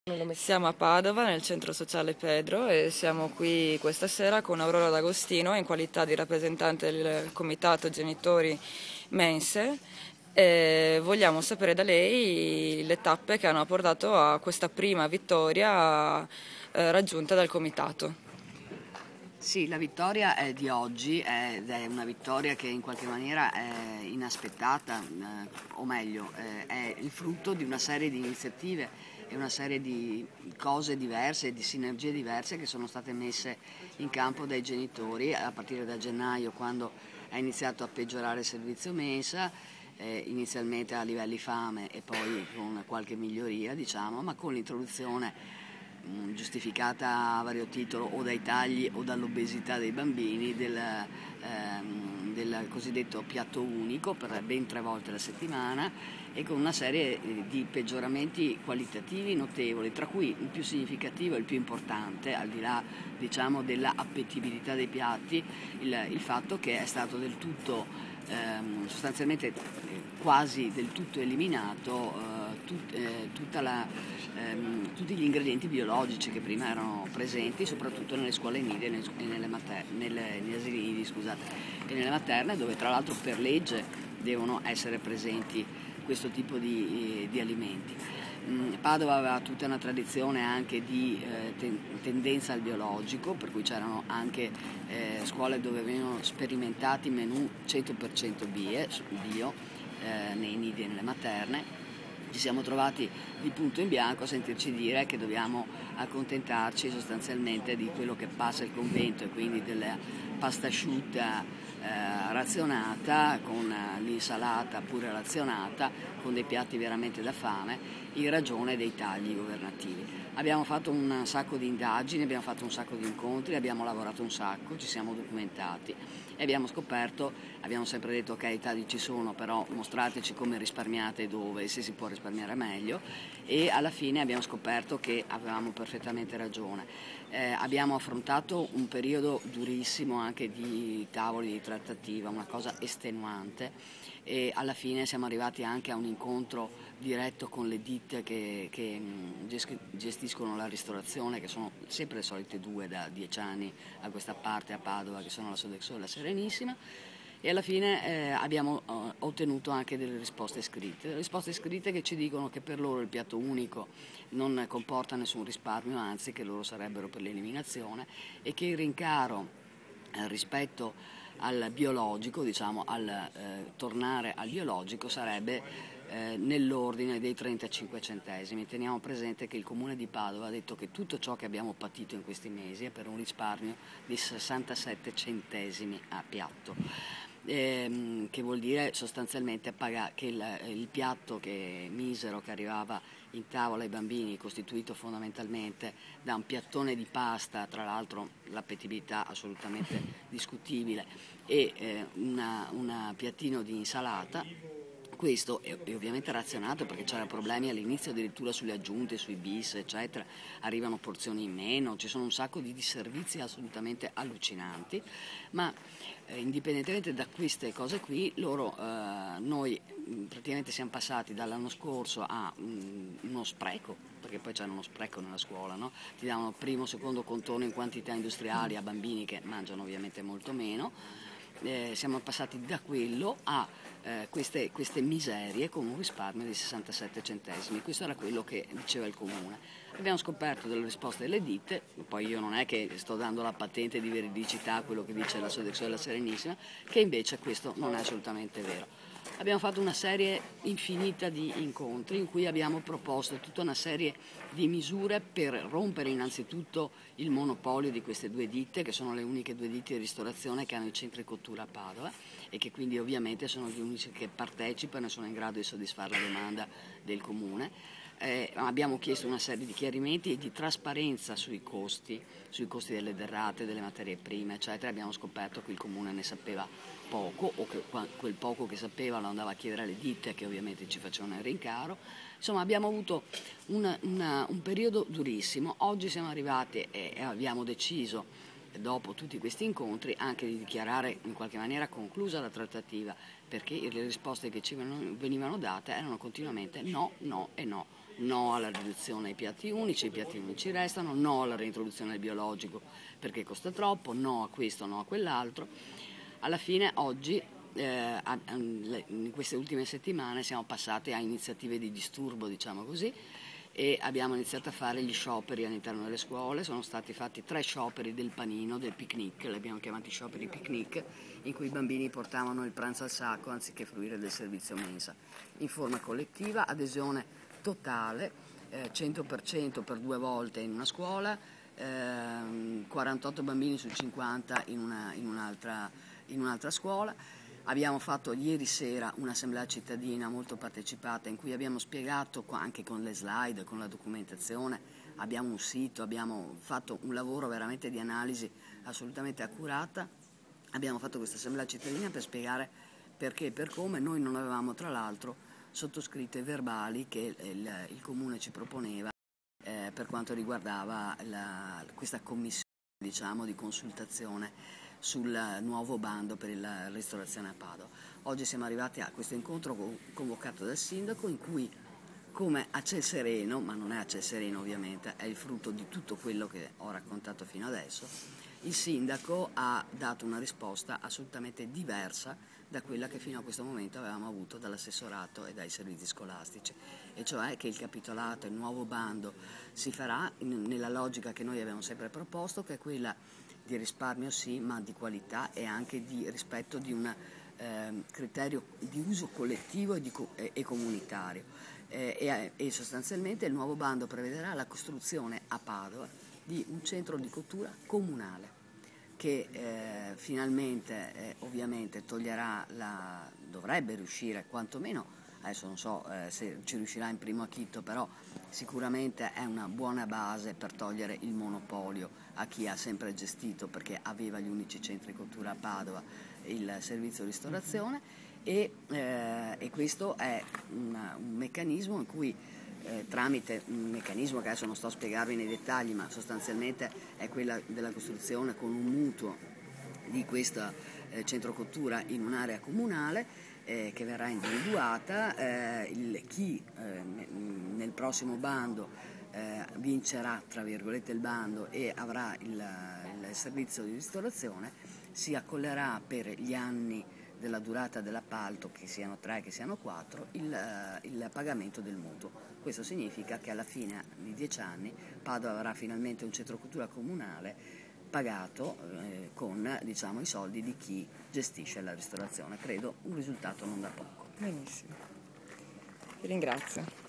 Siamo a Padova, nel centro sociale Pedro, e siamo qui questa sera con Aurora D'Agostino in qualità di rappresentante del comitato genitori mense, e vogliamo sapere da lei le tappe che hanno portato a questa prima vittoria raggiunta dal comitato. Sì, la vittoria è di oggi ed è una vittoria che in qualche maniera è inaspettata, o meglio, è il frutto di una serie di iniziative e una serie di cose diverse, di sinergie diverse che sono state messe in campo dai genitori a partire da gennaio, quando è iniziato a peggiorare il servizio mensa, inizialmente a livelli fame e poi con qualche miglioria, diciamo, ma con l'introduzione giustificata a vario titolo o dai tagli o dall'obesità dei bambini del cosiddetto piatto unico per ben 3 volte alla settimana e con una serie di peggioramenti qualitativi notevoli, tra cui il più significativo e il più importante, al di là diciamo della appetibilità dei piatti, il fatto che è stato del tutto sostanzialmente quasi del tutto eliminato tutti gli ingredienti biologici che prima erano presenti, soprattutto nelle scuole nidi negli asili nidi, scusate, e nelle materne, dove tra l'altro per legge devono essere presenti questo tipo di alimenti. Padova aveva tutta una tradizione anche di tendenza al biologico, per cui c'erano anche scuole dove venivano sperimentati menù 100% bio nei nidi e nelle materne. Ci siamo trovati di punto in bianco a sentirci dire che dobbiamo accontentarci sostanzialmente di quello che passa il convento e quindi della pasta asciutta razionata con l'insalata pure razionata, con dei piatti veramente da fame, in ragione dei tagli governativi. Abbiamo fatto un sacco di indagini, abbiamo fatto un sacco di incontri, abbiamo lavorato un sacco, ci siamo documentati e abbiamo scoperto, abbiamo sempre detto che i tagli ci sono, però mostrateci come risparmiate e dove e se si può risparmiare meglio, e alla fine abbiamo scoperto che avevamo perfettamente ragione. Abbiamo affrontato un periodo durissimo anche di tavoli di trattativa, una cosa estenuante, e alla fine siamo arrivati anche a un incontro diretto con le ditte che gestiscono la ristorazione, che sono sempre le solite due da 10 anni a questa parte a Padova, che sono la Sodexo e la Serenissima, e alla fine abbiamo ottenuto anche delle risposte scritte che ci dicono che per loro il piatto unico non comporta nessun risparmio, anzi che loro sarebbero per l'eliminazione, e che il rincaro rispetto al biologico, diciamo al tornare al biologico, sarebbe nell'ordine dei 35 centesimi. Teniamo presente che il Comune di Padova ha detto che tutto ciò che abbiamo patito in questi mesi è per un risparmio di 67 centesimi a piatto. Che vuol dire sostanzialmente che il piatto misero che arrivava in tavola ai bambini, costituito fondamentalmente da un piattone di pasta, tra l'altro l'appetibilità assolutamente discutibile, e un piattino di insalata. Questo è ovviamente razionato perché c'erano problemi all'inizio addirittura sulle aggiunte, sui bis, eccetera, arrivano porzioni in meno, ci sono un sacco di disservizi assolutamente allucinanti, ma indipendentemente da queste cose qui, noi praticamente siamo passati dall'anno scorso a uno spreco, perché poi c'era uno spreco nella scuola, no? Ti davano primo, secondo contorno in quantità industriali a bambini che mangiano ovviamente molto meno. Siamo passati da quello a queste miserie con un risparmio di 67 centesimi. Questo era quello che diceva il Comune. Abbiamo scoperto delle risposte delle ditte, poi io non è che sto dando la patente di veridicità a quello che dice la Sodexo e la Serenissima, che invece questo non è assolutamente vero. Abbiamo fatto una serie infinita di incontri in cui abbiamo proposto tutta una serie di misure per rompere innanzitutto il monopolio di queste due ditte, che sono le uniche due ditte di ristorazione che hanno i centri cottura a Padova e che quindi ovviamente sono gli unici che partecipano e sono in grado di soddisfare la domanda del Comune. Abbiamo chiesto una serie di chiarimenti e di trasparenza sui costi delle derrate, delle materie prime, eccetera. Abbiamo scoperto che il Comune ne sapeva poco, o che quel poco che sapeva lo andava a chiedere alle ditte, che ovviamente ci facevano il rincaro. Insomma, abbiamo avuto un periodo durissimo. Oggi siamo arrivati e abbiamo deciso, dopo tutti questi incontri, anche di dichiarare in qualche maniera conclusa la trattativa, perché le risposte che ci venivano date erano continuamente no, no e no. no alla riduzione ai piatti unici, i piatti unici restano, no alla reintroduzione del biologico perché costa troppo, no a questo, no a quell'altro. Alla fine oggi, in queste ultime settimane, siamo passati a iniziative di disturbo, diciamo così, e abbiamo iniziato a fare gli scioperi all'interno delle scuole. Sono stati fatti 3 scioperi del panino, del picnic, li abbiamo chiamati scioperi picnic, in cui i bambini portavano il pranzo al sacco anziché fruire del servizio mensa, in forma collettiva, adesione totale, 100% per 2 volte in una scuola, 48 bambini su 50 in un'altra scuola. Abbiamo fatto ieri sera un'assemblea cittadina molto partecipata in cui abbiamo spiegato, anche con le slide, con la documentazione, abbiamo un sito, abbiamo fatto un lavoro veramente di analisi assolutamente accurata. Abbiamo fatto questa assemblea cittadina per spiegare perché e per come noi non avevamo tra l'altro sottoscritto i verbali che il Comune ci proponeva per quanto riguardava questa commissione, diciamo, di consultazione sul nuovo bando per la ristorazione a Padova. Oggi siamo arrivati a questo incontro convocato dal sindaco in cui, come a ciel sereno, ma non è a ciel sereno ovviamente, è il frutto di tutto quello che ho raccontato fino adesso, il sindaco ha dato una risposta assolutamente diversa da quella che fino a questo momento avevamo avuto dall'assessorato e dai servizi scolastici, e cioè che il capitolato, il nuovo bando, si farà nella logica che noi abbiamo sempre proposto, che è quella di risparmio sì, ma di qualità e anche di rispetto di un criterio di uso collettivo e comunitario. E sostanzialmente il nuovo bando prevederà la costruzione a Padova di un centro di cottura comunale che finalmente ovviamente dovrebbe riuscire quantomeno, adesso non so se ci riuscirà in primo acchitto, però sicuramente è una buona base per togliere il monopolio a chi ha sempre gestito, perché aveva gli unici centri di cottura a Padova, il servizio di ristorazione, e questo è un meccanismo in cui tramite un meccanismo che adesso non sto a spiegarvi nei dettagli, ma sostanzialmente è quella della costruzione con un mutuo di questa centro cottura in un'area comunale che verrà individuata. Chi nel prossimo bando vincerà, tra virgolette, il bando e avrà il servizio di ristorazione si accollerà per gli anni della durata dell'appalto, che siano 3, che siano 4, il pagamento del mutuo. Questo significa che alla fine di 10 anni Padova avrà finalmente un centro cultura comunale pagato con, diciamo, i soldi di chi gestisce la ristorazione. Credo un risultato non da poco. Benissimo, ti ringrazio.